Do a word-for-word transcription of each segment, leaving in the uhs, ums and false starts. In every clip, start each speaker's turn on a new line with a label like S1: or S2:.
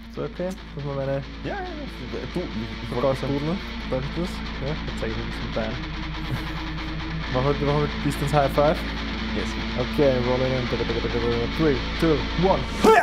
S1: So okay? Dass man meine
S2: Ja, ja, ja. Du, ich wollte
S1: Verkaufsstunden, darf ich das? Ja, jetzt zeige ich ein bisschen Bein. Machen wir, machen wir Distance High Five?
S2: Yes.
S1: Okay, rolling in. Three, two, one.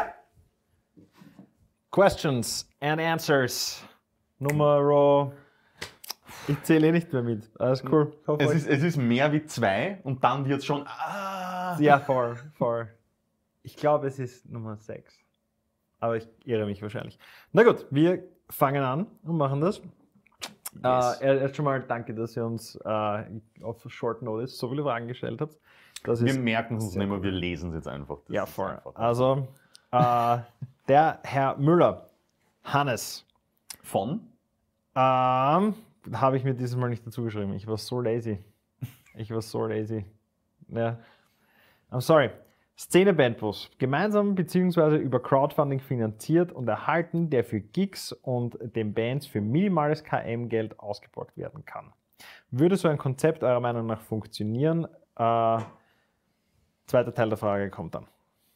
S1: Questions and Answers. Nummer. Ich zähle eh nicht mehr mit. Alles cool.
S2: Es ist, es ist mehr wie zwei und dann wird es schon. Ah.
S1: Ja, voll, voll. Ich glaube, es ist Nummer sechs. Aber ich irre mich wahrscheinlich. Na gut, wir fangen an und machen das.
S2: Yes.
S1: Äh, erst schon mal danke, dass ihr uns äh, auf Short Notice so viele Fragen gestellt habt. Das
S2: Wir
S1: ist
S2: merken es uns
S1: sehr
S2: nicht mehr,
S1: cool.
S2: wir lesen es jetzt einfach. Das
S1: Ja,
S2: ist
S1: voll.
S2: einfach-
S1: Also, äh, der Herr Müller, Hannes,
S2: Von?
S1: ähm, habe ich mir dieses Mal nicht dazu geschrieben. Ich war so lazy. Ich war so lazy. Ja. I'm sorry. Szene Bandbus, gemeinsam bzw. über Crowdfunding finanziert und erhalten, der für Gigs und den Bands für minimales K M-Geld ausgeborgt werden kann. Würde so ein Konzept eurer Meinung nach funktionieren? Äh, zweiter Teil der Frage kommt dann.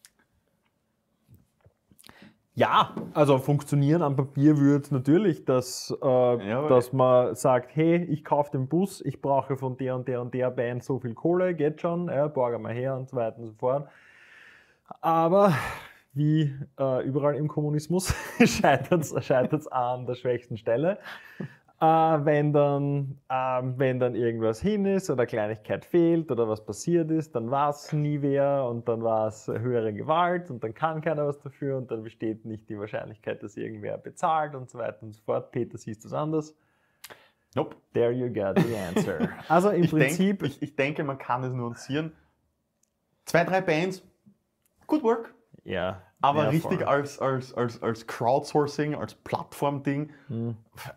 S1: Ja, also funktionieren am Papier würde es natürlich, dass, äh,
S2: aber-
S1: dass man sagt, hey, ich kaufe den Bus, ich brauche von der und der und der Band so viel Kohle, geht schon, ja, borge mal her und so weiter und so fort. Aber wie äh, überall im Kommunismus scheitert es an der schwächsten Stelle. Äh, wenn, dann, ähm, wenn dann irgendwas hin ist oder Kleinigkeit fehlt oder was passiert ist, dann war es nie wer und dann war es höhere Gewalt und dann kann keiner was dafür und dann besteht nicht die Wahrscheinlichkeit, dass irgendwer bezahlt und so weiter und so fort. Peter, siehst du es anders?
S2: Nope.
S1: There you got the answer. Also im
S2: Ich,
S1: Prinzip...
S2: denk, ich, ich denke, man kann es nuancieren. Zwei, drei Bands, good work.
S1: ja,
S2: Aber
S1: ja,
S2: richtig
S1: voll.
S2: als, als, als, als Crowdsourcing, als Plattform-Ding,
S1: Hm.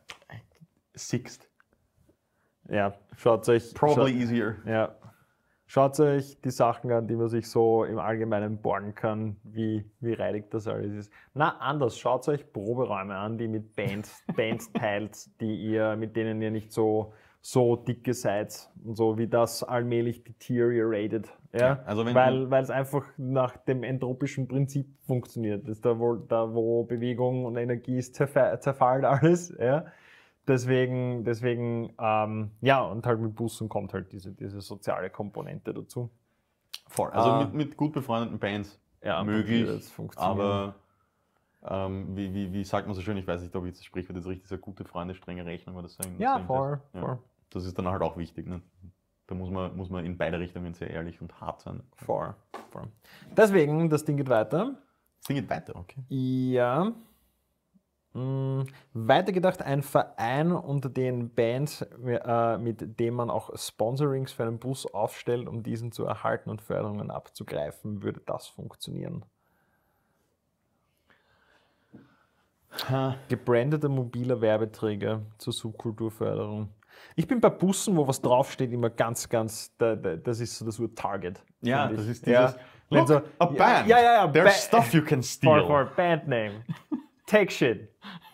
S2: Sixt.
S1: Ja, schaut euch...
S2: Probably
S1: schaut,
S2: easier.
S1: ja. Schaut euch die Sachen an, die man sich so im Allgemeinen borgen kann, wie, wie reidig das alles ist. Na, anders, schaut euch Proberäume an, die mit Bands, Bands teilt, die ihr, mit denen ihr nicht so, so dicke seid und so, wie das allmählich deteriorated. Ja?
S2: Ja, also wenn-
S1: weil, weil es einfach nach dem entropischen Prinzip funktioniert. Das ist da, wo, da, wo Bewegung und Energie ist, zerfa- zerfällt alles. Ja? Deswegen, deswegen ähm, ja, und halt mit Bussen kommt halt diese, diese soziale Komponente dazu.
S2: Voll. Also
S1: Ah.
S2: mit, mit gut befreundeten Bands
S1: Ja, am
S2: möglich,
S1: Papier, das funktioniert.
S2: aber ähm, wie, wie, wie sagt man so schön, ich weiß nicht, ob ich das Sprichwort jetzt richtig sage, gute Freunde, strenge Rechnung oder so.
S1: Ja,
S2: so
S1: voll,
S2: ja.
S1: voll.
S2: Das ist dann halt auch wichtig. Ne? Da muss man, muss man in beide Richtungen sehr ehrlich und hart sein.
S1: Voll, voll. Deswegen, das Ding geht weiter.
S2: Das Ding geht weiter, okay.
S1: Ja. Mm, Weitergedacht, ein Verein unter den Bands, äh, mit dem man auch Sponsorings für einen Bus aufstellt, um diesen zu erhalten und Förderungen abzugreifen, würde das funktionieren? Gebrandete mobiler Werbeträger zur Subkulturförderung. Ich bin bei Bussen, wo was draufsteht, immer ganz, ganz, da, da, das ist so das Ur-Target.
S2: Ja,
S1: finde
S2: das
S1: ich.
S2: ist dieses,
S1: Wenn
S2: look,
S1: so,
S2: a
S1: ja,
S2: band,
S1: Ja, ja, ja.
S2: there's
S1: Ba-
S2: stuff you can
S1: For,
S2: steal.
S1: for band name. Take shit.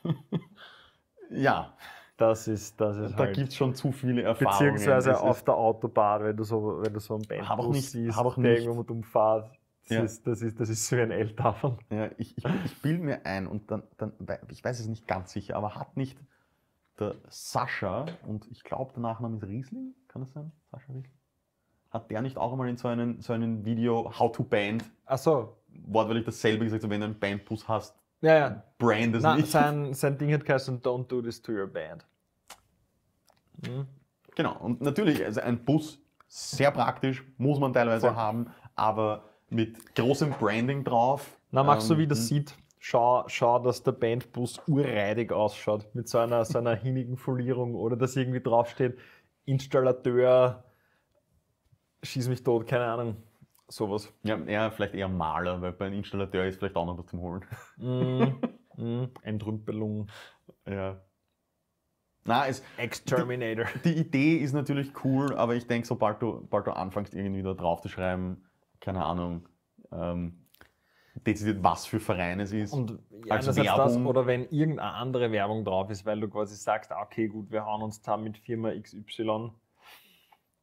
S2: Ja,
S1: Das ist, das ist
S2: da
S1: halt.
S2: gibt es schon zu viele Erfahrungen.
S1: Beziehungsweise
S2: Es
S1: auf
S2: ist,
S1: der Autobahn, wenn du so, wenn du so einen
S2: Hab auch
S1: Bandbus
S2: nicht-
S1: siehst,
S2: hab auch
S1: der
S2: nicht-
S1: irgendwo mit umfahrt. Das,
S2: Ja.
S1: ist, das, ist, das ist so ein L-Tafel.
S2: ja, ich ich, ich bilde mir ein, und dann, dann, ich weiß es nicht ganz sicher, aber hat nicht der Sascha, und ich glaube der Nachname ist Riesling, kann das sein? Sascha Riesling? Hat der nicht auch einmal in so einem, so einem Video How to Band
S1: Ach so.
S2: wortwörtlich dasselbe gesagt, so wenn du einen Bandbus hast,
S1: Ja, ja.
S2: brand es
S1: Na,
S2: nicht.
S1: sein, sein Ding hat geheißen, don't do this to your band. Hm?
S2: Genau, und natürlich, also ein Bus, sehr praktisch, muss man teilweise
S1: Voll.
S2: haben, aber mit großem Branding drauf.
S1: Na, magst du,
S2: ähm,
S1: wie das sieht? Schau, schau, dass der Bandbus urreidig ausschaut, mit so einer, so einer hinnigen Folierung oder dass irgendwie draufsteht, Installateur, schieß mich tot, keine Ahnung, sowas.
S2: Ja, eher, vielleicht eher Maler, weil bei einem Installateur ist vielleicht auch noch was zum Holen.
S1: Mm, mm, Entrümpelung,
S2: Ja. Na, es,
S1: Exterminator.
S2: die Idee ist natürlich cool, aber ich denke, sobald du, sobald du anfängst, irgendwie da drauf zu schreiben, keine Ahnung, ähm, dezidiert, was für Verein es ist.
S1: Und ja,
S2: als
S1: einerseits das,
S2: Werbung.
S1: oder wenn irgendeine andere Werbung drauf ist, weil du quasi sagst, ah, okay, gut, wir hauen uns da mit Firma X Y.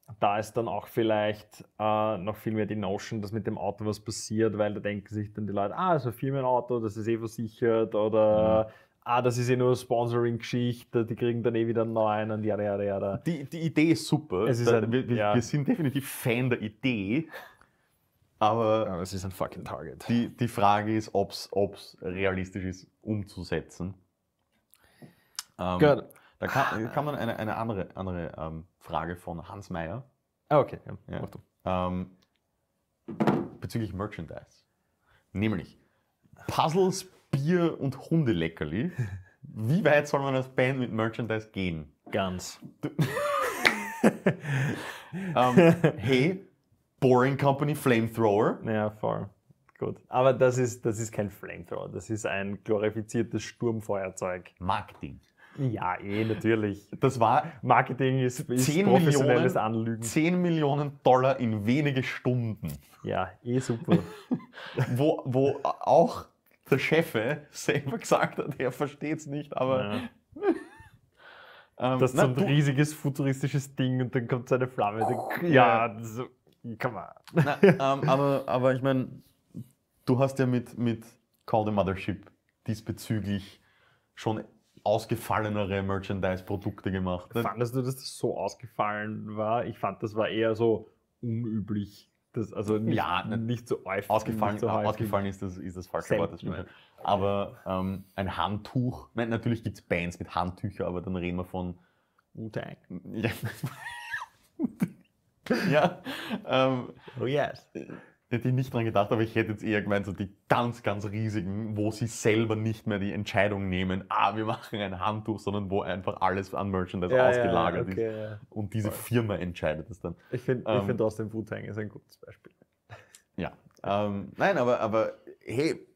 S1: da ist dann auch vielleicht äh, noch viel mehr die Notion, dass mit dem Auto was passiert, weil da denken sich dann die Leute, ah, das ist ein Firmenauto, das ist eh versichert oder mhm. ah, das ist eh nur Sponsoring-Geschichte, die kriegen dann eh wieder einen neuen und ja, ja, ja.
S2: Die, die Idee ist super.
S1: Es ist
S2: da,
S1: ein,
S2: wir, wir,
S1: ja.
S2: wir sind definitiv Fan der Idee, aber,
S1: aber es ist ein fucking Target.
S2: Die, die Frage ist, ob es realistisch ist, umzusetzen. Ähm,
S1: Gut.
S2: Da kann, kann man eine, eine andere, andere ähm, Frage von Hans Meyer.
S1: Ah, okay. Ja.
S2: Ja. Ähm, bezüglich Merchandise. Nämlich Puzzles, Bier und Hundeleckerli. Wie weit soll man als Band mit Merchandise gehen?
S1: Ganz.
S2: ähm, hey, Boring Company Flamethrower.
S1: Ja, voll. Gut. Aber das ist, das ist kein Flamethrower. Das ist ein glorifiziertes Sturmfeuerzeug.
S2: Marketing.
S1: Ja, eh, natürlich.
S2: Das war
S1: Marketing ist, ist
S2: zehn
S1: professionelles
S2: Millionen,
S1: Anlügen.
S2: zehn Millionen Dollar in wenige Stunden.
S1: Ja, eh super.
S2: wo, wo auch der Chef selber gesagt hat, er versteht es nicht, aber...
S1: Ja.
S2: ähm,
S1: das ist
S2: na,
S1: so ein
S2: du,
S1: riesiges futuristisches Ding und dann kommt so eine Flamme. Dann, ja, so, come on.
S2: Na, ähm, aber, aber ich meine, du hast ja mit, mit Call the Mothership diesbezüglich schon ausgefallenere Merchandise-Produkte gemacht.
S1: Fandest du, dass das so ausgefallen war? Ich fand, das war eher so unüblich. Das, also nicht,
S2: ja,
S1: nicht so häufig.
S2: Ausgefallen,
S1: nicht so
S2: ausgefallen ist das, ist das falsche Wort. Das stimmt. Aber ähm, ein Handtuch, nein, natürlich gibt es Bands mit Handtüchern, aber dann reden wir von
S1: Wu-Tang.
S2: Ja, ja ähm,
S1: oh yes.
S2: Hätte ich nicht dran gedacht, aber ich hätte jetzt eher gemeint, so die ganz, ganz riesigen, wo sie selber nicht mehr die Entscheidung nehmen, ah, wir machen ein Handtuch, sondern wo einfach alles an Merchandise ja, ausgelagert ja, okay, ist. Ja. Und diese Firma entscheidet es dann.
S1: Ich finde ähm, find trotzdem Wu-Tang ist ein gutes Beispiel.
S2: Ja, ähm, nein, aber, aber hey,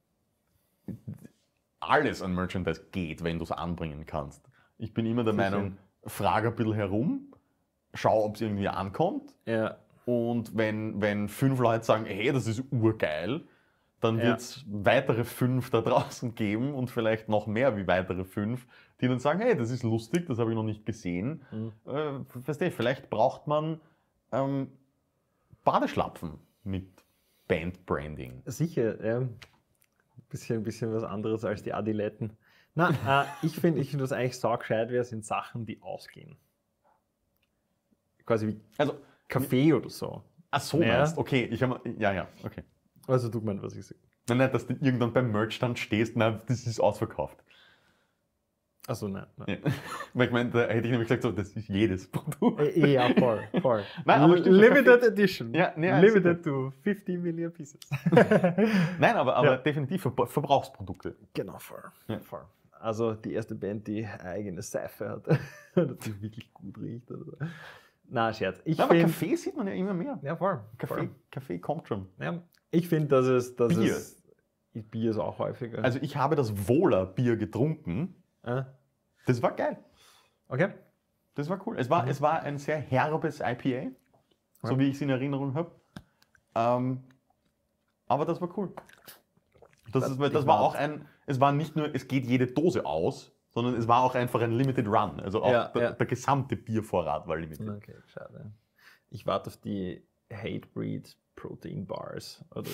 S2: alles an Merchandise geht, wenn du es anbringen kannst. Ich bin immer der Sicher. Meinung, frage ein bisschen herum, schau, ob es irgendwie ankommt.
S1: Ja.
S2: Und wenn, wenn fünf Leute sagen, hey, das ist urgeil, dann wird es ja. weitere fünf da draußen geben und vielleicht noch mehr wie weitere fünf, die dann sagen, hey, das ist lustig, das habe ich noch nicht gesehen. Mhm. Äh, verstehe, vielleicht braucht man ähm, Badeschlapfen mit Bandbranding.
S1: Sicher, ja. Bisschen, bisschen was anderes als die Adiletten. Na, äh, ich finde, ich find, was eigentlich saugescheit wäre, sind Sachen, die ausgehen. Quasi wie also, Kaffee oder so.
S2: Ach so, ja. Meinst. Okay, ich habe ja, ja, okay.
S1: Also du meinst, was ich sage.
S2: Nein, nein, dass du irgendwann beim Merchstand stehst, nein, das ist ausverkauft.
S1: Ach so, nein. nein.
S2: Ja. Weil ich meine, da hätte ich nämlich gesagt, so, das ist jedes Produkt.
S1: Ja, voll, voll.
S2: Nein, aber
S1: Limited Kaffee. Edition.
S2: Ja, nee,
S1: Limited to fifty million pieces.
S2: Nein, aber, aber
S1: ja.
S2: definitiv Ver Verbrauchsprodukte.
S1: Genau, voll. Ja. voll. Also die erste Band, die eine eigene Seife hat, die wirklich gut riecht. Oder? Na, Scherz. Ich
S2: ja, aber
S1: find,
S2: Kaffee sieht man ja immer mehr.
S1: Ja, voll.
S2: Kaffee,
S1: voll.
S2: Kaffee kommt schon.
S1: Ja, ich finde, dass es... Dass
S2: Bier.
S1: Es, Bier ist auch häufiger.
S2: Also ich habe das Wohler-Bier getrunken.
S1: Äh?
S2: Das war geil.
S1: Okay.
S2: Das war cool. Es war, mhm. es war ein sehr herbes I P A, ja. so wie ich es in Erinnerung habe. Ähm, aber das war cool. Das, ist, das war auch ein... Es war nicht nur, es geht jede Dose aus, sondern es war auch einfach ein Limited Run. Also auch
S1: ja,
S2: der,
S1: ja.
S2: der gesamte Biervorrat war limited.
S1: Okay, schade. Ich warte auf die Hatebreed Protein Bars. Oder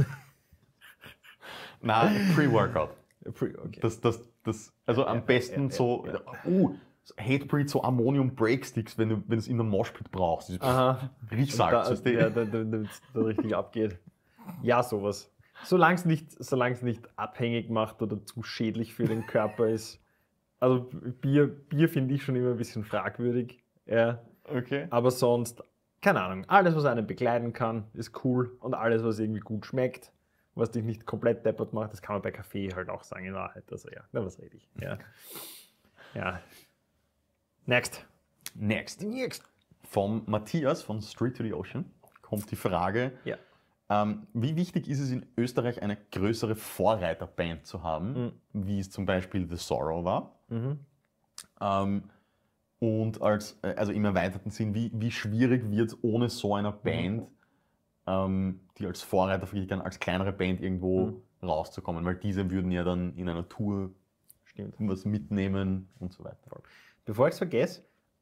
S2: Nein, Pre-Workout.
S1: Pre okay.
S2: das, das, das, also ja, am besten ja, ja, so, ja. Uh, Hatebreed, so Ammonium Breaksticks, wenn du wenn es in einem Moshpit brauchst.
S1: Aha.
S2: Riechsalz.
S1: Da, ja, damit es da richtig abgeht. Ja, sowas. Solange es nicht, nicht abhängig macht oder zu schädlich für den Körper ist. Also Bier, Bier finde ich schon immer ein bisschen fragwürdig. Ja.
S2: Okay.
S1: Aber sonst, keine Ahnung, alles, was einen begleiten kann, ist cool. Und alles, was irgendwie gut schmeckt, was dich nicht komplett deppert macht, das kann man bei Kaffee halt auch sagen in Wahrheit. Also ja, na, was rede ich. Ja. ja. Next.
S2: Next.
S1: Next.
S2: Vom Matthias von Street to the Ocean kommt die Frage,
S1: ja.
S2: ähm, wie wichtig ist es in Österreich eine größere Vorreiterband zu haben, mhm. wie es zum Beispiel The Sorrow war?
S1: Mhm.
S2: Ähm, und als, also im erweiterten Sinn, wie, wie schwierig wird es ohne so einer Band, mhm. ähm, die als Vorreiter vergeht, dann als kleinere Band irgendwo mhm. rauszukommen, weil diese würden ja dann in einer Tour
S1: Stimmt.
S2: was mitnehmen und so weiter.
S1: Bevor ich es vergesse,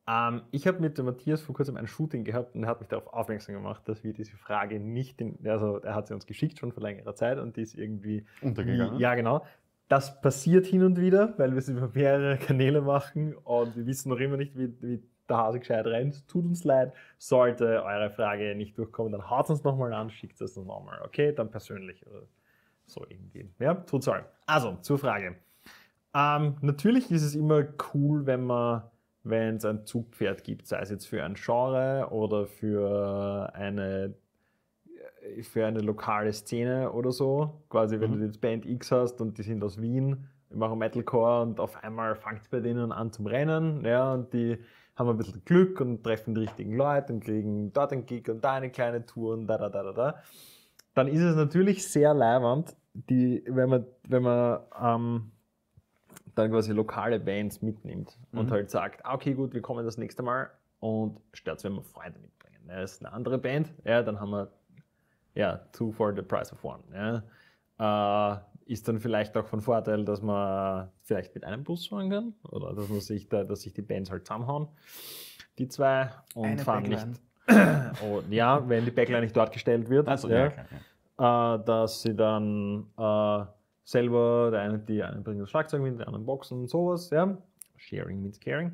S1: Ähm, ich habe mit dem Matthias vor kurzem ein Shooting gehabt und er hat mich darauf aufmerksam gemacht, dass wir diese Frage nicht, in, also er hat sie uns geschickt schon vor längerer Zeit und die ist irgendwie
S2: Untergegangen?
S1: Wie, ja, genau. Das passiert hin und wieder, weil wir es über mehrere Kanäle machen und wir wissen noch immer nicht, wie, wie der Hase gescheit rennt. Tut uns leid, sollte eure Frage nicht durchkommen, dann haut uns nochmal an, schickt es uns nochmal, okay? Dann persönlich oder so irgendwie. Ja, tut sorry. Also, zur Frage. Ähm, natürlich ist es immer cool, wenn man wenn es ein Zugpferd gibt, sei es jetzt für ein Genre oder für eine, für eine lokale Szene oder so. Quasi, wenn
S2: Mhm.
S1: du jetzt Band X hast und die sind aus Wien, die machen Metalcore und auf einmal fängt es bei denen an zum Rennen, ja, und die haben ein bisschen Glück und treffen die richtigen Leute und kriegen dort einen Gig und da eine kleine Tour und da, da, da, da, da. Dann ist es natürlich sehr leiwand, die, wenn man, wenn man ähm, dann quasi lokale Bands mitnimmt und
S2: Mhm.
S1: halt sagt, ah, okay, gut, wir kommen das nächste Mal und statt wenn wir Freunde mitbringen. Ja, das ist eine andere Band, ja, dann haben wir ja, two for the price of one. Ja. Äh, ist dann vielleicht auch von Vorteil, dass man vielleicht mit einem Bus fahren kann oder dass man sich da, dass sich die Bands halt zusammenhauen, die zwei, und
S2: Eine
S1: fahren
S2: Backline.
S1: nicht. Oh, ja, wenn die Backline nicht dort gestellt wird,
S2: Also,
S1: ja,
S2: ja, klar, ja.
S1: äh, dass sie dann äh, selber, der eine, die einen bringen das Schlagzeug mit, der anderen Boxen und sowas, ja. Sharing means caring.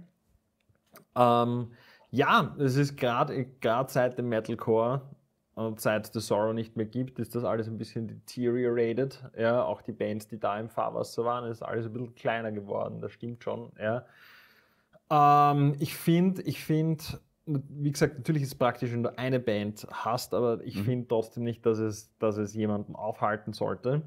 S1: Ähm, ja, es ist gerade seit dem Metalcore und seit es The Sorrow nicht mehr gibt, ist das alles ein bisschen deteriorated. Ja, auch die Bands, die da im Fahrwasser waren, ist alles ein bisschen kleiner geworden, das stimmt schon. Ja. Ähm, ich finde, ich finde, wie gesagt, natürlich ist es praktisch, wenn du eine Band hast, aber ich
S2: Mhm.
S1: finde trotzdem nicht, dass es, dass es jemanden aufhalten sollte.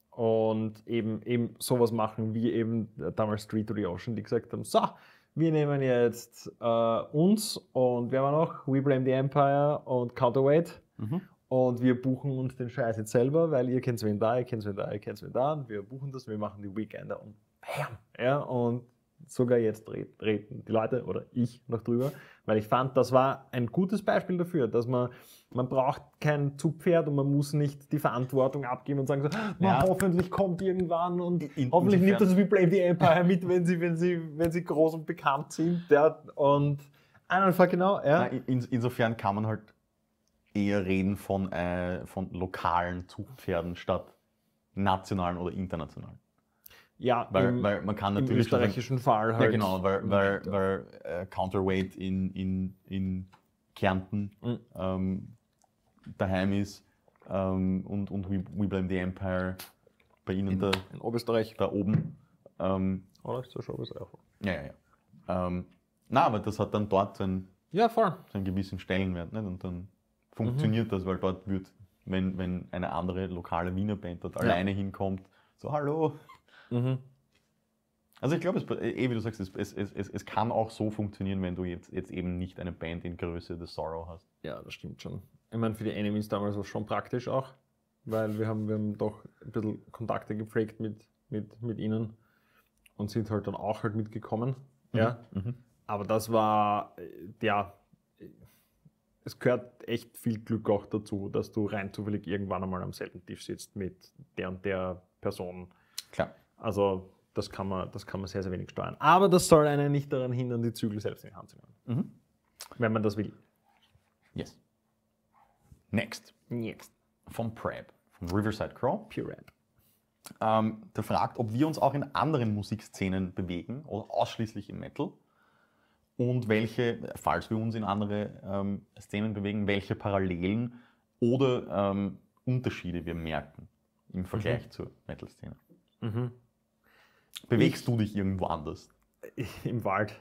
S1: Und eben, eben sowas machen, wie eben damals Street to the Ocean, die gesagt haben, so, wir nehmen jetzt äh, uns und wer war noch? We Blame the Empire und Counterweight.
S2: Mhm.
S1: Und wir buchen uns den Scheiß jetzt selber, weil ihr kennt wen da, ihr kennt wen da, ihr kennt wen da. Und wir buchen das, wir machen die Weekender und bam. Ja, und sogar jetzt reden die Leute oder ich noch drüber, weil ich fand, das war ein gutes Beispiel dafür, dass man, man braucht kein Zugpferd und man muss nicht die Verantwortung abgeben und sagen so,
S2: Ja.
S1: hoffentlich kommt irgendwann und
S2: In-
S1: hoffentlich nimmt
S2: insofern-
S1: das wie Blame the Empire mit, wenn sie, wenn sie, wenn sie groß und bekannt sind. Ja, und einfach genau, ja.
S2: Na, in, insofern kann man halt eher reden von, äh, von lokalen Zugpferden statt nationalen oder internationalen.
S1: Ja,
S2: Weil,
S1: im,
S2: weil man kann
S1: im
S2: natürlich schon sagen-
S1: österreichischen Fall halt.
S2: Ja, genau, weil, weil, weil äh, Counterweight in, in, in Kärnten
S1: Mhm.
S2: ähm, daheim ist ähm, und, und We, We Blame the Empire bei Ihnen da,
S1: In Oberösterreich.
S2: da oben. Ähm,
S1: Oder ist das schon Oberösterreich?
S2: ja, ja, ja. Ähm, na, aber das hat dann dort so einen,
S1: Ja, voll.
S2: so einen gewissen Stellenwert. Nicht? Und dann funktioniert das, weil dort wird, wenn, wenn eine andere lokale Wiener Band dort
S1: Ja.
S2: alleine hinkommt, so hallo.
S1: Mhm.
S2: Also ich glaube, es, eh, wie du sagst, es, es, es, es kann auch so funktionieren, wenn du jetzt, jetzt eben nicht eine Band in Größe The Sorrow hast.
S1: Ja, das stimmt schon. Ich meine, für die Enemies damals war es schon praktisch auch, weil wir haben, wir haben doch ein bisschen Kontakte gepflegt mit, mit, mit ihnen und sind halt dann auch halt mitgekommen. Ja.
S2: Mhm.
S1: Aber das war, äh, ja, äh, es gehört echt viel Glück auch dazu, dass du rein zufällig irgendwann einmal am selben Tisch sitzt mit der und der Person.
S2: Klar.
S1: Also das kann man, das kann man sehr, sehr wenig steuern. Aber das soll einen nicht daran hindern, die Zügel selbst in die Hand zu nehmen.
S2: Mhm.
S1: Wenn man das will.
S2: Yes. Next.
S1: Next.
S2: Vom Prep, vom Riverside Crow.
S1: Pure Rap.
S2: Ähm, der fragt, ob wir uns auch in anderen Musikszenen bewegen oder ausschließlich im Metal. Und welche, falls wir uns in andere ähm, Szenen bewegen, welche Parallelen oder ähm, Unterschiede wir merken im Vergleich
S1: Mhm.
S2: zur Metal-Szene.
S1: Mhm.
S2: Bewegst du dich irgendwo anders?
S1: Im Wald.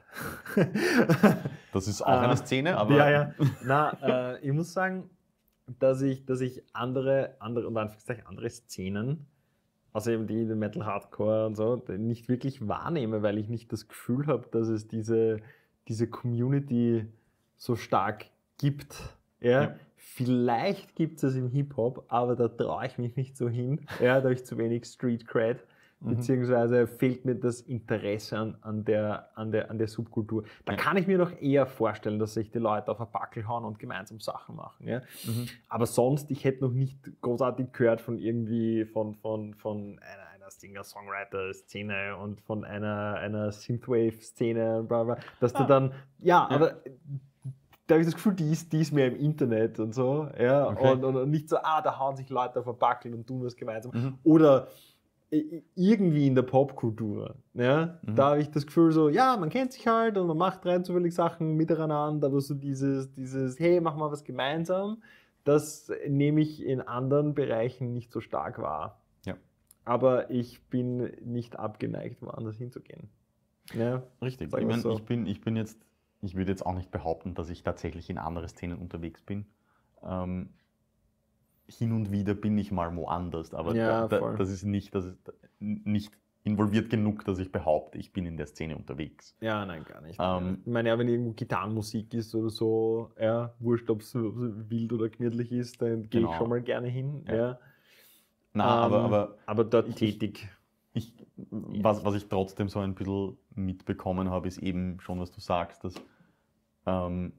S2: Das ist auch
S1: Ah,
S2: eine Szene, aber
S1: Ja, ja. Na, äh, ich muss sagen, dass ich, dass ich andere, andere, und Anführungszeichen andere Szenen, also eben die, die Metal Hardcore und so, nicht wirklich wahrnehme, weil ich nicht das Gefühl habe, dass es diese, diese Community so stark gibt. Ja?
S2: Ja.
S1: Vielleicht gibt es im Hip-Hop, aber da traue ich mich nicht so hin. Ja, da habe ich zu wenig Street Cred.
S2: Mhm.
S1: Beziehungsweise fehlt mir das Interesse an, an, der, an, der, an der Subkultur. Da
S2: Ja.
S1: kann ich mir doch eher vorstellen, dass sich die Leute auf ein Backel hauen und gemeinsam Sachen machen. Ja?
S2: Mhm.
S1: Aber sonst, ich hätte noch nicht großartig gehört von irgendwie, von, von, von einer, einer einer Singer-Songwriter-Szene und von einer, einer Synthwave-Szene, bla bla, dass ah. du dann, ja, ja, aber da habe ich das Gefühl, die ist, die ist mehr im Internet und so, ja, okay. und, und, und nicht so, ah, da hauen sich Leute auf den Backel und tun was gemeinsam. Mhm. Oder irgendwie in der Popkultur, ja, mhm. da habe ich das Gefühl so, ja, man kennt sich halt und man macht rein zufällig Sachen miteinander, aber so dieses, dieses, hey, mach mal was gemeinsam, das nehme ich in anderen Bereichen nicht so stark wahr.
S2: Ja.
S1: Aber ich bin nicht abgeneigt, woanders hinzugehen. Ja,
S2: richtig. Ich, mein, so. ich, bin, ich bin jetzt, ich würde jetzt auch nicht behaupten, dass ich tatsächlich in andere Szenen unterwegs bin. Ähm, hin und wieder bin ich mal woanders, aber
S1: ja,
S2: da, da, das ist nicht, das ist nicht involviert genug, dass ich behaupte, ich bin in der Szene unterwegs.
S1: Ja, nein, gar nicht.
S2: Ähm,
S1: ich meine, ja, wenn irgendwo Gitarrenmusik ist oder so, ja, wurscht, ob es wild oder gemütlich ist, dann gehe genau. ich schon mal gerne hin. Ja. Ja.
S2: Na,
S1: ähm,
S2: aber, aber,
S1: aber dort
S2: ich,
S1: tätig.
S2: Ich, was, was ich trotzdem so ein bisschen mitbekommen habe, ist eben schon, was du sagst, dass ähm,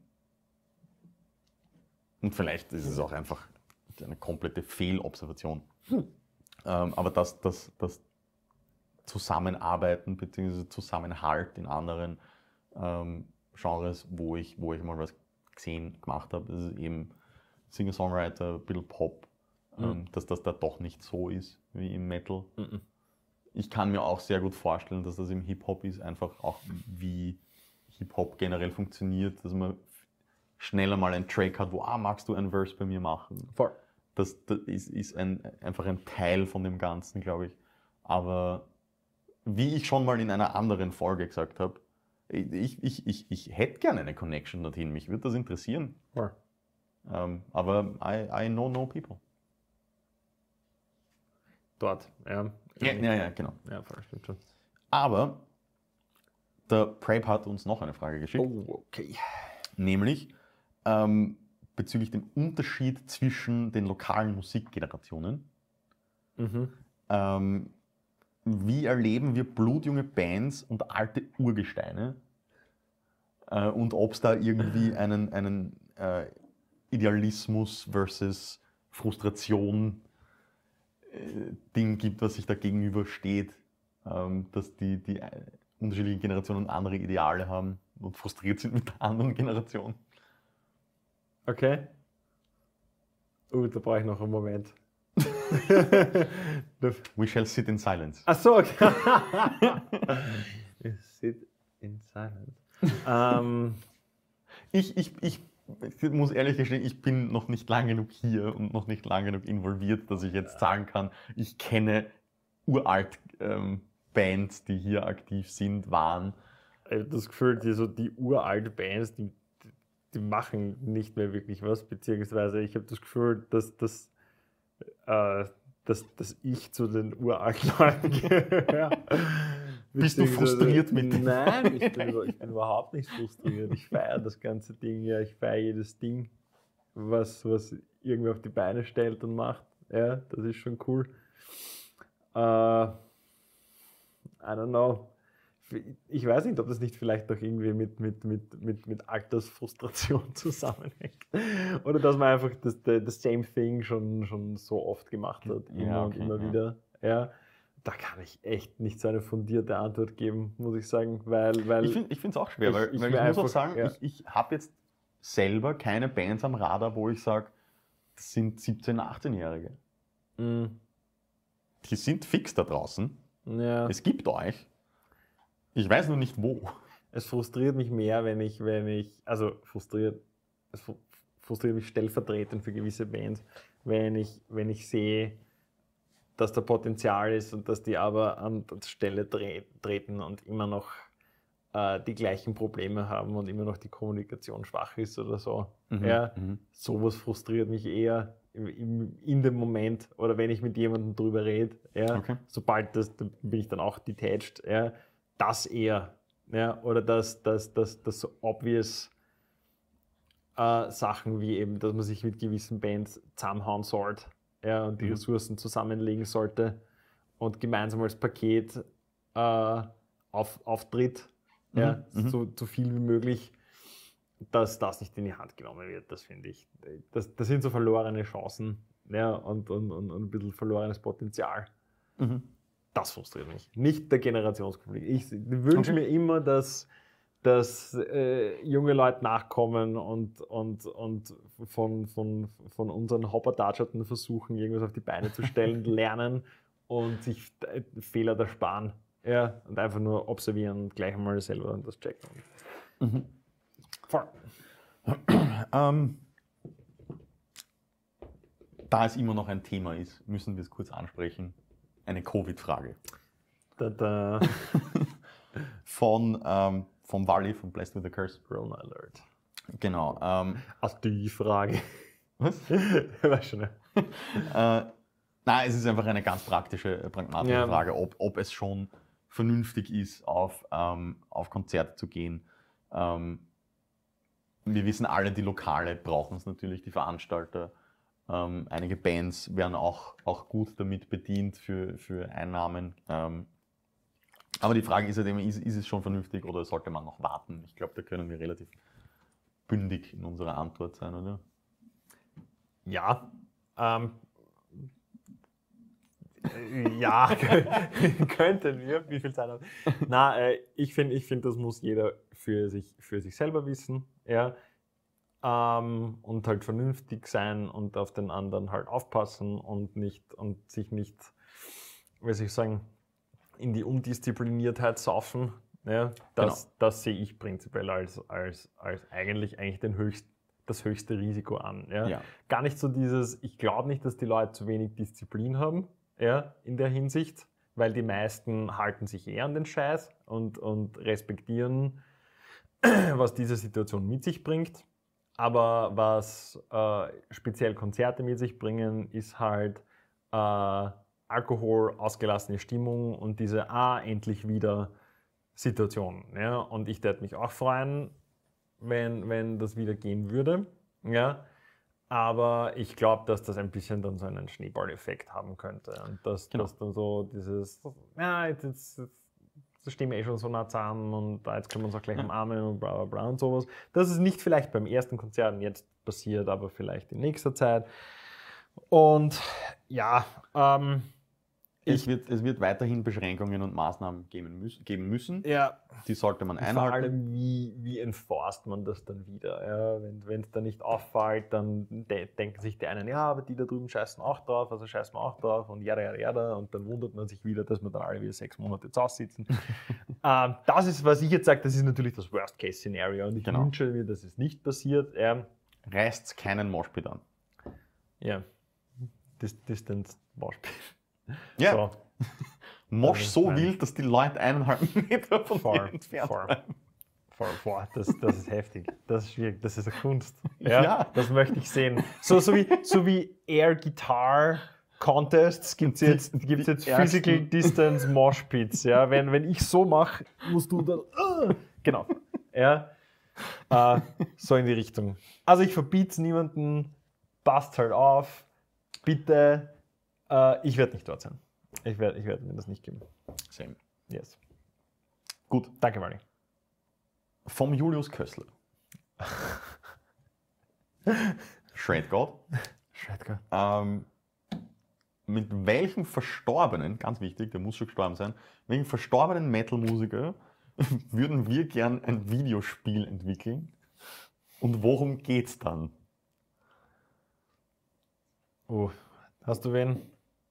S2: und vielleicht ist es auch einfach eine komplette Fehlobservation. Hm. Ähm, aber dass das, das Zusammenarbeiten bzw. Zusammenhalt in anderen ähm, Genres, wo ich, wo ich mal was gesehen, gemacht habe, das ist eben Singer-Songwriter, ein bisschen Pop, mhm. ähm, dass das da doch nicht so ist wie im Metal. Mhm. Ich kann mir auch sehr gut vorstellen, dass das im Hip-Hop ist, einfach auch wie Hip-Hop generell funktioniert, dass man schneller mal einen Track hat, wo, ah, magst du einen Verse bei mir machen?
S1: Voll.
S2: Das, das ist, ist ein, einfach ein Teil von dem Ganzen, glaube ich. Aber wie ich schon mal in einer anderen Folge gesagt habe, ich, ich, ich, ich hätte gerne eine Connection dorthin, mich würde das interessieren.
S1: Ja.
S2: Um, aber I, I know no people.
S1: Dort, ja.
S2: Ja, ja, ja, genau.
S1: Ja, voll, stimmt schon.
S2: Aber der Prep hat uns noch eine Frage geschickt.
S1: Oh, okay.
S2: Nämlich ähm, bezüglich dem Unterschied zwischen den lokalen Musikgenerationen.
S1: Mhm.
S2: Ähm, wie erleben wir blutjunge Bands und alte Urgesteine? Äh, und ob es da irgendwie einen, einen äh, Idealismus versus Frustration äh, Ding gibt, was sich da gegenübersteht, ähm, dass die, die äh, unterschiedlichen Generationen andere Ideale haben und frustriert sind mit der anderen Generation.
S1: Okay. Uh, da brauche ich noch einen Moment.
S2: We shall sit in silence.
S1: Ach so, okay. Sit in silence. um,
S2: ich, ich, ich, ich muss ehrlich gestehen, ich bin noch nicht lang genug hier und noch nicht lang genug involviert, dass ich jetzt sagen kann, ich kenne uralt ähm, Bands, die hier aktiv sind, waren.
S1: Ich habe das Gefühl, die, so die uralten Bands, die, die machen nicht mehr wirklich was, beziehungsweise ich habe das Gefühl, dass, dass, äh, dass, dass ich zu den uralten Leuten gehöre.
S2: Bist du frustriert mit dem?
S1: Nein, ich bin, ich bin überhaupt nicht frustriert. Ich feiere das ganze Ding, ja, ich feiere jedes Ding, was, was irgendwie auf die Beine stellt und macht. Ja, das ist schon cool. Uh, I don't know. Ich weiß nicht, ob das nicht vielleicht doch irgendwie mit, mit, mit, mit, mit Altersfrustration zusammenhängt. Oder dass man einfach das, das same thing schon, schon so oft gemacht hat, immer ja, okay, und immer ja. wieder. Ja, da kann ich echt nicht so eine fundierte Antwort geben, muss ich sagen. Weil, weil
S2: ich finde es auch schwer, ich, weil ich, weil ich muss einfach, auch sagen, ja. ich, ich habe jetzt selber keine Bands am Radar, wo ich sage, das sind siebzehn-, achtzehnjährige.
S1: Mhm.
S2: Die sind fix da draußen.
S1: Ja.
S2: Es gibt euch. Ich weiß nur nicht wo.
S1: Es frustriert mich mehr, wenn ich, wenn ich, also frustriert, es frustriert mich stellvertretend für gewisse Bands, wenn ich, wenn ich sehe, dass da Potenzial ist und dass die aber an der Stelle tre- treten und immer noch äh, die gleichen Probleme haben und immer noch die Kommunikation schwach ist oder so.
S2: Mhm,
S1: ja,
S2: mhm.
S1: Sowas frustriert mich eher im, im, in dem Moment oder wenn ich mit jemandem drüber rede. Ja,
S2: okay.
S1: Sobald das, da bin ich dann auch detached. Ja, das eher. Ja, oder dass das, das, das so obvious äh, Sachen wie eben, dass man sich mit gewissen Bands zusammenhauen sollte. Ja, und die mhm. Ressourcen zusammenlegen sollte und gemeinsam als Paket äh, auf, auftritt,
S2: mhm.
S1: ja,
S2: mhm.
S1: so, so viel wie möglich, dass das nicht in die Hand genommen wird, das finde ich. Das, das sind so verlorene Chancen, ja, und, und, und, und ein bisschen verlorenes Potenzial.
S2: Mhm.
S1: das frustriert mich. Nicht der Generationskonflikt. Ich wünsche
S2: Okay.
S1: mir immer, dass, dass äh, junge Leute nachkommen und, und, und von, von, von unseren Hoppertatscherten versuchen, irgendwas auf die Beine zu stellen, lernen und sich äh, Fehler ersparen. Ja, und einfach nur observieren und gleich einmal selber das checken.
S2: Mhm.
S1: Voll.
S2: Ähm, da es immer noch ein Thema ist, müssen wir es kurz ansprechen. Eine Covid-Frage.
S1: Da, da.
S2: Von, ähm, vom Wally, von Blessed with the Curse.
S1: Corona Alert.
S2: Genau. Ähm,
S1: Ach, die Frage.
S2: was?
S1: Weiß schon.
S2: äh, nein, es ist einfach eine ganz praktische, äh, pragmatische
S1: Ja.
S2: Frage, ob, ob es schon vernünftig ist, auf, ähm, auf Konzerte zu gehen. Ähm, wir wissen alle, die Lokale brauchen es natürlich, die Veranstalter. Ähm, einige Bands werden auch, auch gut damit bedient für, für Einnahmen. Ähm, aber die Frage ist halt immer, ist, ist es schon vernünftig oder sollte man noch warten? Ich glaube, da können wir relativ bündig in unserer Antwort sein, oder?
S1: Ja. Ähm, äh, ja, könnten wir. Wie viel Zeit haben wir? Na, äh, ich finde, ich find, das muss jeder für sich, für sich selber wissen. Ja. Ähm, und halt vernünftig sein und auf den anderen halt aufpassen und nicht und sich nicht, wie soll ich sagen, in die Undiszipliniertheit saufen. Ja, das,
S2: Genau.
S1: das sehe ich prinzipiell als, als, als eigentlich, eigentlich den höchst, das höchste Risiko an. Ja.
S2: Ja.
S1: Gar nicht so dieses, ich glaube nicht, dass die Leute zu wenig Disziplin haben, ja, in der Hinsicht, weil die meisten halten sich eher an den Scheiß und, und respektieren, was diese Situation mit sich bringt. Aber was äh, speziell Konzerte mit sich bringen, ist halt äh, Alkohol, ausgelassene Stimmung und diese ah, endlich wieder Situation. Ja? Und ich würde mich auch freuen, wenn, wenn das wieder gehen würde. Ja? Aber ich glaube, dass das ein bisschen dann so einen Schneeballeffekt haben könnte. Und dass,
S2: Genau.
S1: dass dann so dieses, ja, jetzt, jetzt, jetzt das stehen wir eh schon so nah zusammen und da jetzt können wir uns auch gleich
S2: Ja.
S1: umarmen und bla bla bla und sowas. Das ist nicht vielleicht beim ersten Konzert jetzt passiert, aber vielleicht in nächster Zeit. Und ja, ähm,
S2: Es
S1: ich,
S2: wird, es wird weiterhin Beschränkungen und Maßnahmen geben müssen. Geben müssen.
S1: ja,
S2: Die sollte man
S1: und vor
S2: einhalten.
S1: allem, wie, wie enforced man das dann wieder? Ja, wenn es da nicht auffällt, dann de denken sich die einen, ja, aber die da drüben scheißen auch drauf, also scheißen wir auch drauf und jada, jada, jada. Und dann wundert man sich wieder, dass wir dann alle wieder sechs Monate zu Hause sitzen. ähm, das ist, was ich jetzt sage, das ist natürlich das Worst-Case-Szenario. Und ich
S2: Genau.
S1: wünsche mir, dass es nicht passiert. Ähm,
S2: Reißt keinen Moshpit an.
S1: ja, Dis Distance Moshpit.
S2: Ja.
S1: So.
S2: Mosch
S1: Das ist
S2: so
S1: mein-
S2: wild, dass die Leute eineinhalb Meter von
S1: Voll,
S2: dir entfernt
S1: voll.
S2: bleiben.
S1: Voll, boah, das, das ist heftig. Das ist schwierig. Das ist eine Kunst. Ja,
S2: Ja.
S1: Das möchte ich sehen. So, so, wie, so wie Air Guitar Contests gibt es jetzt,
S2: Die-
S1: gibt's
S2: die
S1: jetzt Physical
S2: ärgsten.
S1: Distance Moshpits. Ja, wenn, wenn ich so mache, musst du dann. Uh, genau. Ja, äh, so in die Richtung. Also ich verbiete es niemandem. Passt halt auf. Bitte. Äh, ich werde nicht dort sein. Ich werde ich werd mir das nicht geben.
S2: Same.
S1: Yes.
S2: Gut.
S1: Danke, Mali.
S2: Vom Julius Kössler. Shred God.
S1: Schreitger.
S2: Ähm, mit welchem verstorbenen, ganz wichtig, der muss schon gestorben sein, welchem verstorbenen Metal-Musiker würden wir gern ein Videospiel entwickeln? Und worum geht's dann?
S1: Oh, hast du wen?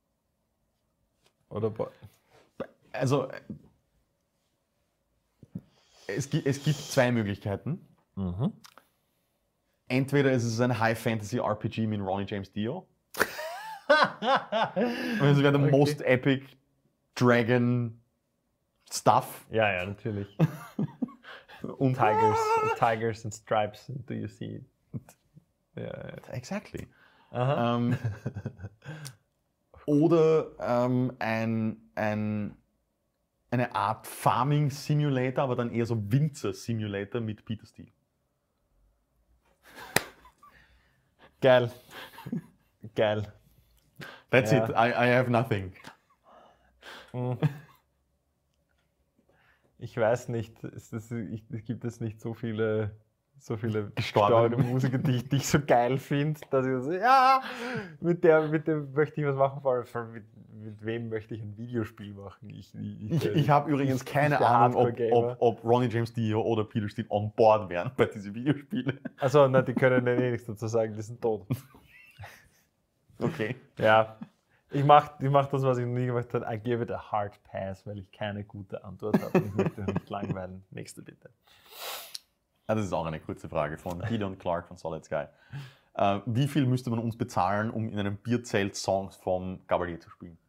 S1: Oder bo-
S2: Also, äh, es, gi- es gibt zwei Möglichkeiten.
S1: mhm.
S2: Entweder ist es ein High-Fantasy-R P G mit Ronnie James Dio. Und es wäre der
S1: Okay.
S2: most epic Dragon Stuff.
S1: Ja, ja, natürlich.
S2: Und
S1: Tigers, Tigers and Stripes, do you see it? Ja, ja.
S2: Exactly.
S1: Aha.
S2: Ähm, oder ähm, ein, ein, eine Art Farming Simulator, aber dann eher so Winzer Simulator mit Peter Steele.
S1: Geil. Geil.
S2: That's
S1: Ja.
S2: it. I, I have nothing.
S1: Hm. Ich weiß nicht, es, ist, ich, es gibt es nicht so viele so viele
S2: Gestorbene
S1: gestorbene Musiker, die ich, die ich so geil finde, dass ich so, ja, mit, der, mit dem möchte ich was machen, vor allem von- mit, mit wem möchte ich ein Videospiel machen? Ich, ich,
S2: Ich, ich habe übrigens keine
S1: der
S2: Ahnung, ob,
S1: Hardcore-Gamer.
S2: ob, ob Ronnie James Dio oder Peter Steele on board wären bei diesen Videospielen.
S1: Also, na, die können ja eh nichts dazu sagen, die sind tot.
S2: Okay.
S1: Ja, ich mache ich mach das, was ich noch nie gemacht habe. I give it a hard pass, weil ich keine gute Antwort habe. Ich möchte mich nicht langweilen. Nächste bitte.
S2: Ja, das ist auch eine kurze Frage von Gideon Clark von Solid Sky. Äh, wie viel müsste man uns bezahlen, um in einem Bierzelt Songs vom Gabalier zu spielen?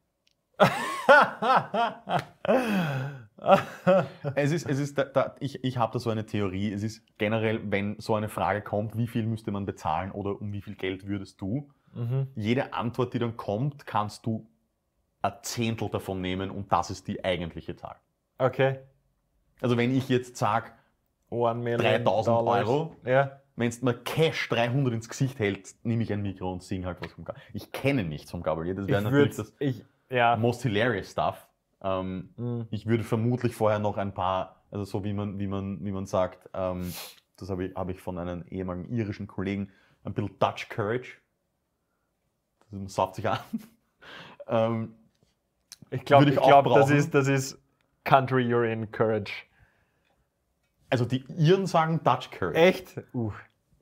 S2: es ist, es ist da, da, ich ich habe da so eine Theorie. Es ist generell, wenn so eine Frage kommt, wie viel müsste man bezahlen oder um wie viel Geld würdest du?
S1: Mhm.
S2: Jede Antwort, die dann kommt, kannst du ein Zehntel davon nehmen und das ist die eigentliche Zahl.
S1: Okay.
S2: Also wenn ich jetzt sage,
S1: One million
S2: dreitausend
S1: Dollars.
S2: Euro,
S1: Ja.
S2: wenn es mir Cash dreihundert ins Gesicht hält, nehme ich ein Mikro und singe halt was vom Gabalier. Ich kenne nichts vom Gabalier, das wäre
S1: Ich
S2: natürlich
S1: würde
S2: das
S1: ich ja.
S2: most hilarious stuff. Ähm,
S1: Mhm.
S2: Ich würde vermutlich vorher noch ein paar, also so wie man, wie man, wie man sagt, ähm, das habe ich, habe ich von einem ehemaligen irischen Kollegen, ein bisschen Dutch Courage. Das saugt sich an. ähm,
S1: Ich glaube,
S2: würde
S1: ich
S2: ich auch
S1: glaub, das
S2: brauchen.
S1: ist das ist Country You're in Courage.
S2: also die Iren sagen Dutch Courage.
S1: Echt? Uh.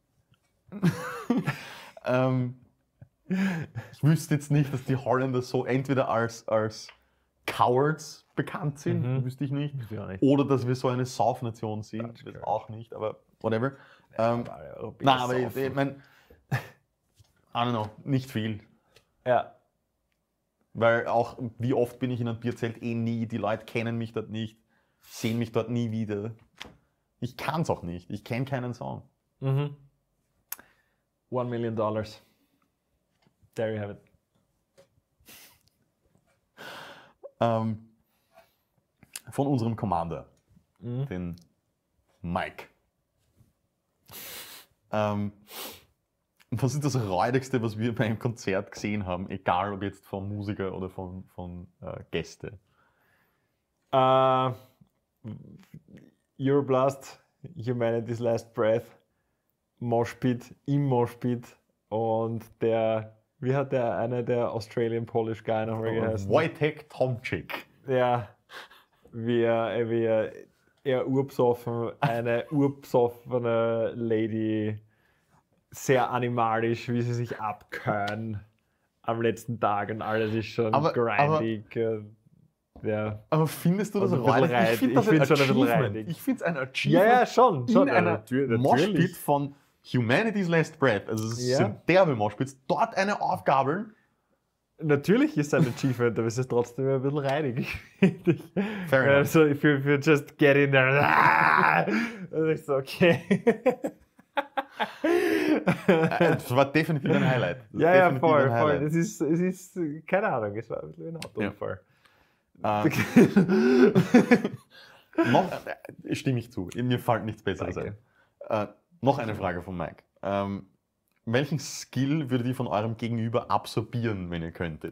S2: Ähm, ich wüsste jetzt nicht, dass die Holländer so entweder als, als Cowards bekannt sind,
S1: Mhm.
S2: wüsste ich nicht,
S1: Ich auch nicht.
S2: oder dass wir so eine Saufnation sind,
S1: Dutch
S2: das
S1: Courage.
S2: auch nicht, aber whatever. Ähm,
S1: Alle Europäer
S2: Nein, aber ich,
S1: saufen.
S2: ich meine, I don't know, nicht viel.
S1: Ja.
S2: Weil auch, wie oft bin ich in einem Bierzelt? Eh nie, die Leute kennen mich dort nicht, sehen mich dort nie wieder. Ich kann es auch nicht, ich kenne keinen Song.
S1: Mhm. One million dollars. There you have it.
S2: Ähm, von unserem Commander,
S1: Mhm.
S2: den Mike. Ähm, was ist das Räudigste, was wir bei einem Konzert gesehen haben, egal ob jetzt von Musiker oder von, von äh, Gäste?
S1: Uh, Euroblast, Humanity's Last Breath, Moshpit, im Moshpit und der, wie hat der eine, der Australian Polish Guy nochmal geheißen?
S2: Wojtek Tomczyk.
S1: Ja, wie er, wie er, er urbesoffen, eine urbesoffene Lady, sehr animalisch, wie sie sich abkönnen am letzten Tag und alles ist schon
S2: Aber-
S1: grindig. äh, ja.
S2: Aber findest du das
S1: Also ein bisschen
S2: räudig?
S1: reid-
S2: Ich finde
S1: ich
S2: das ein
S1: find's schon ein bisschen
S2: Achievement.
S1: reidig.
S2: Ich finde es ein
S1: ja,
S2: Achievement.
S1: ja, schon. schon
S2: in einer
S1: natür-
S2: Moshpit von Humanity's Last Breath, also es
S1: Ja.
S2: sind derbe Moshpits, dort eine aufgabeln.
S1: Natürlich ist es ein Achievement, aber es ist trotzdem ein bisschen reinig.
S2: Fair enough.
S1: Also, if you, if you just get in there. Also ich so, okay.
S2: Es war definitiv ein Highlight. Das
S1: ja,
S2: ist
S1: ja,
S2: definitiv
S1: voll,
S2: ein
S1: voll.
S2: Highlight.
S1: Es ist, es ist, keine Ahnung, es war ein bisschen ein Autounfall.
S2: Ähm, noch, äh, stimme ich zu, mir fällt nichts Besseres
S1: Danke.
S2: ein. Äh, noch eine Frage von Mike. Ähm, welchen Skill würdet ihr von eurem Gegenüber absorbieren, wenn ihr könntet?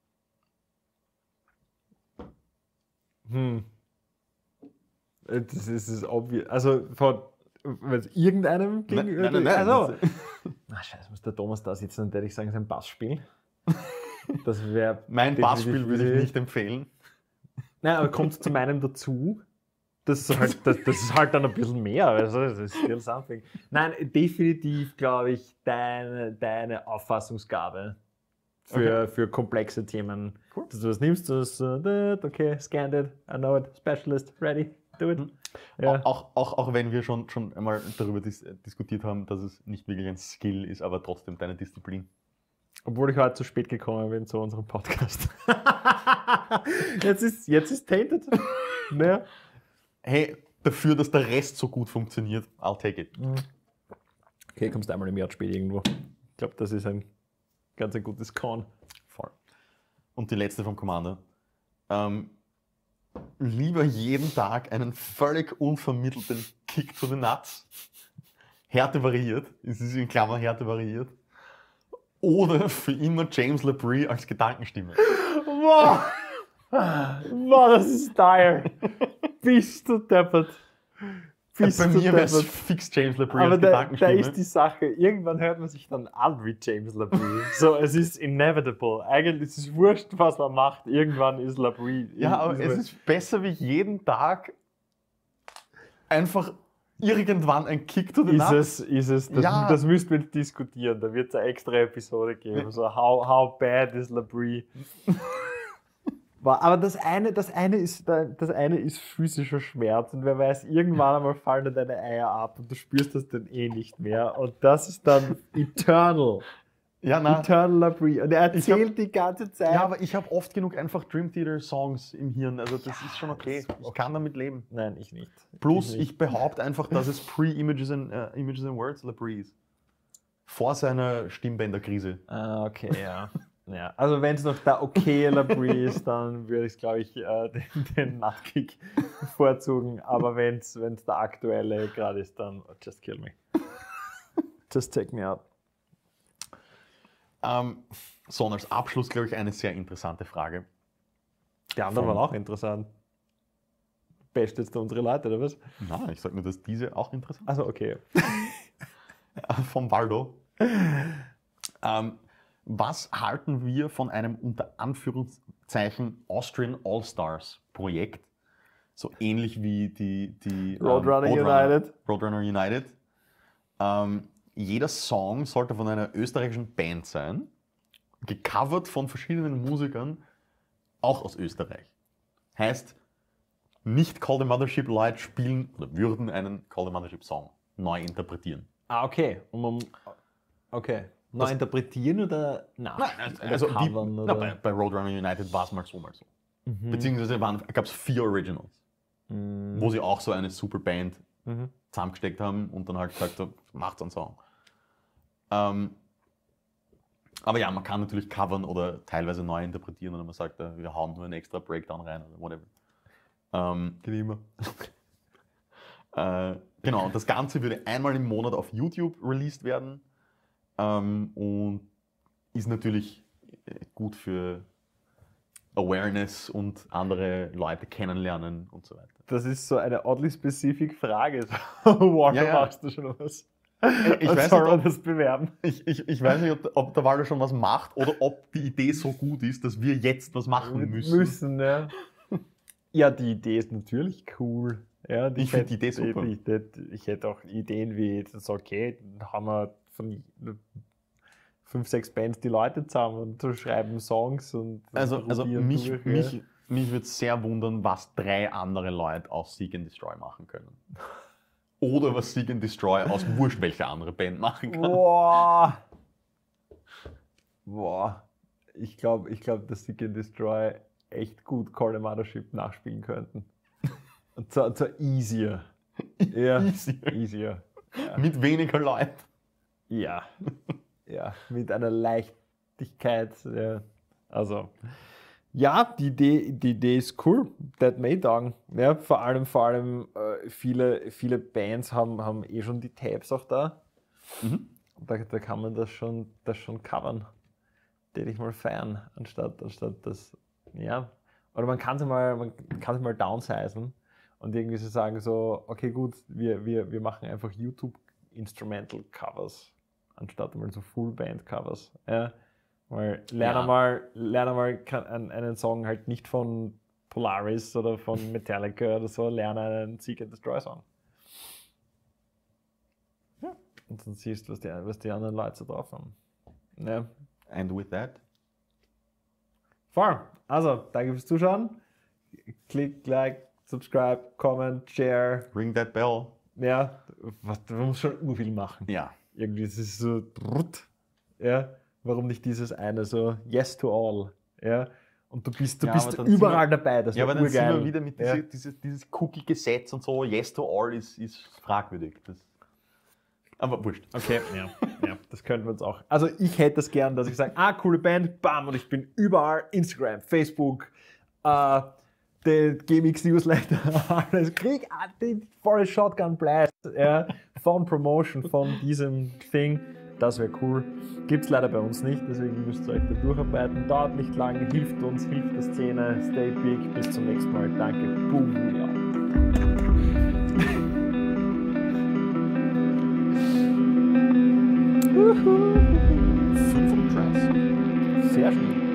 S1: Hm. Das ist, das ist obvious. Also von wenn es irgendeinem gegenüber.
S2: nein, nein, nein,
S1: Also,
S2: das-
S1: na scheiße, muss der Thomas da sitzen und ich sagen, sein Bass spielen. Das wäre.
S2: Mein
S1: definitiv
S2: Bassspiel würde ich
S1: easy.
S2: nicht empfehlen.
S1: Nein, aber kommt zu meinem dazu. Das ist halt, das, das ist halt dann ein bisschen mehr. Also, das ist still something. Nein, definitiv glaube ich deine, deine Auffassungsgabe für, für komplexe Themen.
S2: Cool.
S1: Dass du das nimmst, du das, uh, okay, scanned it, I know it, Specialist, ready, do it. Ja.
S2: Auch, auch, auch wenn wir schon, schon einmal darüber dis diskutiert haben, dass es nicht wirklich ein Skill ist, aber trotzdem deine Disziplin.
S1: Obwohl ich heute zu spät gekommen bin zu unserem Podcast. jetzt ist jetzt ist tainted. Ne?
S2: Hey, dafür, dass der Rest so gut funktioniert, I'll take it.
S1: Okay, kommst einmal im Jahr spät irgendwo. Ich glaube, das ist ein ganz ein gutes Con.
S2: Voll. Und die letzte vom Commander. Ähm, lieber jeden Tag einen völlig unvermittelten Kick to the Nuts. Härte variiert. Es ist in Klammer Härte variiert. Oder für immer James LaBrie als Gedankenstimme.
S1: Wow! Wow, das ist dire. Bist du deppert. Bist
S2: Bei
S1: du
S2: mir wäre es
S1: deppert.
S2: fix James LaBrie
S1: Aber
S2: als
S1: da, da
S2: Gedankenstimme.
S1: ist die Sache, irgendwann hört man sich dann an wie James LaBrie. So, es ist inevitable. Eigentlich ist es wurscht, was man macht. Irgendwann ist LaBrie.
S2: Ja, aber es ist besser wie jeden Tag einfach irgendwann ein Kick to the
S1: Ist
S2: nuts.
S1: es, ist es. Das,
S2: Ja.
S1: das müssten wir diskutieren. Da wird es eine extra Episode geben. So, how, how bad is LaBrie? War- Aber das eine, das, eine ist, das eine ist physischer Schmerz und wer weiß, irgendwann einmal fallen dir deine Eier ab und du spürst das dann eh nicht mehr. Und das ist dann eternal.
S2: Ja, na,
S1: Eternal LaBrie. Und er
S2: Ich hab-
S1: erzählt die ganze Zeit.
S2: ja, aber ich habe oft genug einfach Dream Theater Songs im Hirn. Also das ist schon okay.
S1: das ist
S2: Ich kann damit leben.
S1: Nein, ich nicht.
S2: Plus,
S1: nicht.
S2: ich behaupte einfach, dass es Pre-Images and, uh, Images and Words LaBrie ist. Vor seiner Stimmbänderkrise.
S1: Ah, okay, ja. Ja, also wenn es noch der okay LaBrie ist, dann würde ich es, glaube ich, äh, den, den Nachtkick bevorzugen. Aber wenn es der aktuelle gerade ist, dann just kill me. Just take me out.
S2: Ähm, so, und als Abschluss, glaube ich, eine sehr interessante Frage.
S1: Die anderen
S2: Von-
S1: waren auch interessant. Bestetest du unsere Leute, oder was?
S2: Na, ich sage nur, dass diese auch interessant
S1: Also okay.
S2: sind. Vom Waldo. Ähm, was halten wir von einem unter Anführungszeichen Austrian All-Stars Projekt? So ähnlich wie die, die ähm,
S1: Roadrunner United.
S2: Roadrunner United. Ähm, jeder Song sollte von einer österreichischen Band sein, gecovert von verschiedenen Musikern, auch aus Österreich. Heißt, nicht Call the Mothership Leute spielen oder würden einen Call the Mothership Song neu interpretieren.
S1: Ah, okay. Und man, okay. Neu
S2: Das-
S1: interpretieren oder nach?
S2: Nein,
S1: oder
S2: also die,
S1: covern,
S2: na,
S1: oder?
S2: bei, bei Roadrunner United war es mal so, mal so.
S1: Mhm.
S2: Beziehungsweise gab es vier Originals,
S1: Mhm.
S2: wo sie auch so eine super Band
S1: Mhm.
S2: zusammengesteckt haben und dann halt gesagt haben, macht einen Song. Ähm, aber ja, man kann natürlich covern oder teilweise neu interpretieren oder man sagt, äh, wir hauen nur einen extra Breakdown rein oder whatever. Ähm, Geht immer. äh, genau, und das Ganze würde einmal im Monat auf YouTube released werden ähm, und ist natürlich äh, gut für Awareness und andere Leute kennenlernen und so weiter.
S1: Das ist so eine oddly specific Frage. Walker,
S2: Ja, ja.
S1: machst du schon was?
S2: Ich
S1: Und
S2: weiß
S1: soll
S2: nicht,
S1: man
S2: ob-
S1: das bewerben?
S2: Ich, ich, ich weiß nicht, ob, ob der Waldo schon was macht oder ob die Idee so gut ist, dass wir jetzt was machen müssen.
S1: Müssen, ja. Ja, die Idee ist natürlich cool. Ja, und
S2: Ich find
S1: hätte-
S2: die Idee super.
S1: Ich, hätte- ich hätte auch Ideen wie, das okay, dann haben wir von fünf, sechs Bands die Leute zusammen und so schreiben Songs und
S2: Also, also
S1: probieren
S2: mich,
S1: durch,
S2: mich, mich würde sehr wundern, was drei andere Leute aus Seek and Destroy machen können. Oder was Seek and Destroy aus wurscht welche andere Band machen
S1: ja.
S2: kann.
S1: Boah. Boah. Ich glaube, ich glaub, dass Seek and Destroy echt gut Call the Mothership nachspielen könnten. Und zwar, zwar easier. Ja,
S2: Easier.
S1: easier. Ja.
S2: Mit weniger Leuten.
S1: Ja, ja, mit einer Leichtigkeit. Ja. Also, ja, die Idee, die Idee ist cool. That may taugen. Ja, vor allem, vor allem äh, viele, viele Bands haben, haben eh schon die Tabs auch da.
S2: Mhm.
S1: Da, da kann man das schon, das schon covern. Den ich mal feiern, anstatt, anstatt das, ja. Oder man kann es mal, man kann es mal downsizen und irgendwie so sagen, so, okay, gut, wir, wir, wir machen einfach YouTube-Instrumental-Covers, anstatt mal so Full-Band-Covers. Ja. Weil lerne
S2: Ja.
S1: mal, lerne mal kann- einen, einen Song halt nicht von Polaris oder von Metallica oder so, lerne einen Seek and Destroy Song. Ja. Und dann siehst du, was die, was die anderen Leute so drauf haben. Ja.
S2: And with that,
S1: Voll. Also, danke fürs Zuschauen. Klick, like, subscribe, comment, share.
S2: ring that bell.
S1: Ja, was, man muss schon urviel machen.
S2: Ja.
S1: Irgendwie ist es so, brrrt. Ja, warum nicht dieses eine so, yes to all. Ja, und du bist, du
S2: Ja, aber
S1: bist
S2: dann sind
S1: überall dabei. Das
S2: Ja, aber
S1: wär
S2: dann sind
S1: urgeil.
S2: wir wieder mit
S1: Ja.
S2: diese, dieses, dieses Cookie-Gesetz und so, yes to all ist, ist fragwürdig. Das, aber wurscht.
S1: Okay, ja, ja, das könnten wir uns auch. Also ich hätte es gern, dass ich sage, ah, coole Band, bam, und ich bin überall, Instagram, Facebook, äh, der G M X Newsletter, alles, krieg ah, den volle Shotgun Blast, ja, von Promotion, von diesem Thing, das wäre cool. Gibt es leider bei uns nicht, deswegen müsst ihr euch da durcharbeiten, dauert nicht lange, hilft uns, hilft der Szene, stay big, bis zum nächsten Mal, danke, boom, ja.
S2: Sehr schön.